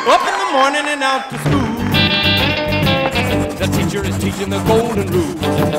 Up in the morning and out to school. The teacher is teaching the golden rule.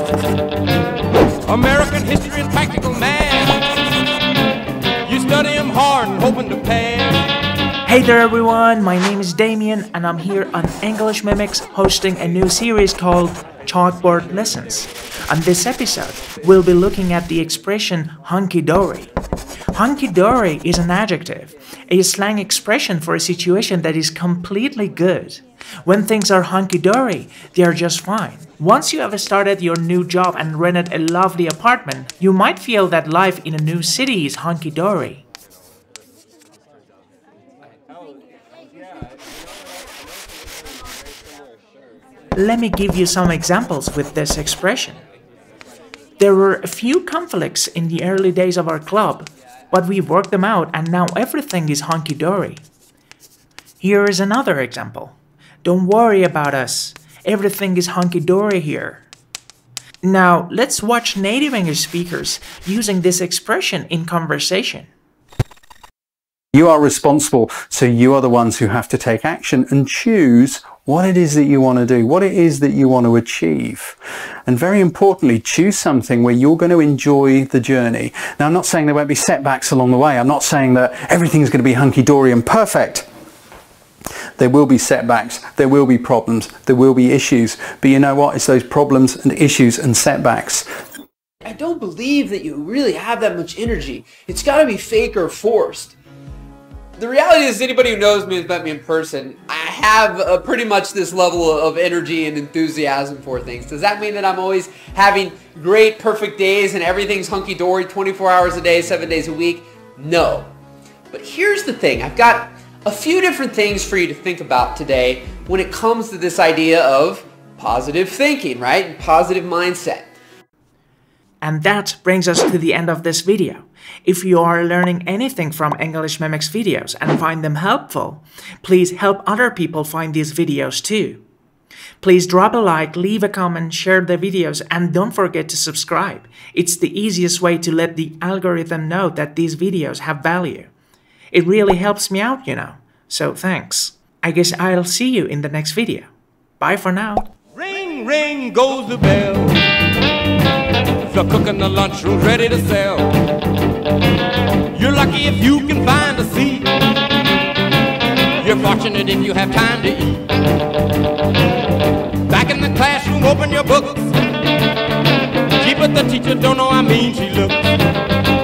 American history and practical math. You study them hard and hoping to pass. Hey there everyone, my name is Damien and I'm here on English Mimics hosting a new series called Chalkboard Lessons. On this episode, we'll be looking at the expression hunky-dory. Hunky-dory is an adjective, a slang expression for a situation that is completely good. When things are hunky-dory, they are just fine. Once you have started your new job and rented a lovely apartment, you might feel that life in a new city is hunky-dory. Let me give you some examples with this expression. There were a few conflicts in the early days of our club, but we worked them out and now everything is hunky-dory. Here is another example. Don't worry about us. Everything is hunky-dory here. Now, let's watch native English speakers using this expression in conversation. You are responsible, so you are the ones who have to take action and choose what it is that you want to do, what it is that you want to achieve. And very importantly, choose something where you're going to enjoy the journey. Now, I'm not saying there won't be setbacks along the way. I'm not saying that everything's going to be hunky-dory and perfect. There will be setbacks, there will be problems, there will be issues. But you know what? It's those problems and issues and setbacks. I don't believe that you really have that much energy. It's got to be fake or forced. The reality is, anybody who knows me, has met me in person, I have pretty much this level of energy and enthusiasm for things. Does that mean that I'm always having great, perfect days and everything's hunky-dory 24 hours a day, 7 days a week? No. But here's the thing. I've got a few different things for you to think about today when it comes to this idea of positive thinking, right? And positive mindset. And that brings us to the end of this video. If you are learning anything from English Mimics videos and find them helpful, please help other people find these videos too. Please drop a like, leave a comment, share the videos, and don't forget to subscribe. It's the easiest way to let the algorithm know that these videos have value. It really helps me out, you know. So thanks. I guess I'll see you in the next video. Bye for now. Ring, ring goes the bell. The cook in the lunchroom's ready to sell. You're lucky if you can find a seat. You're fortunate if you have time to eat. Back in the classroom, open your books. Gee, but the teacher don't know how mean she looks.